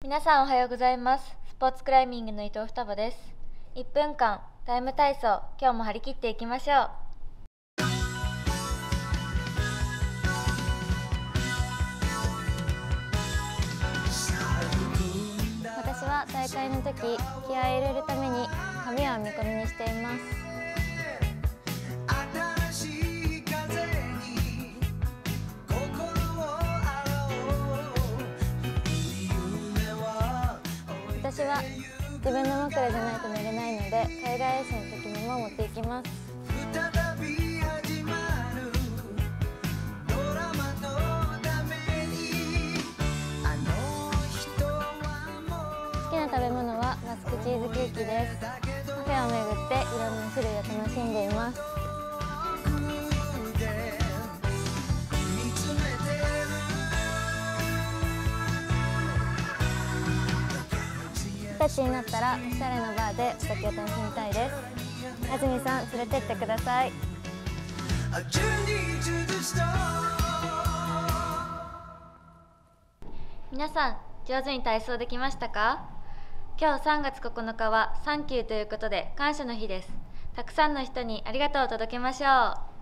皆さんおはようございます。スポーツクライミングの伊藤双葉です。1分間タイム体操、今日も張り切っていきましょう。私は大会の時、気合い入れるために髪は編み込みにしています。私は自分の枕じゃないと寝れないので、海外遠征の時にも持っていきます。好きな食べ物はマスクチーズケーキです。カフェを巡っていろんな種類を楽しんでいます。20歳になったらおしゃれなバーでお酒を楽しみたいです。安住さん、連れてってください。皆さん、上手に体操できましたか？今日3月9日はサンキューということで感謝の日です。たくさんの人にありがとうを届けましょう。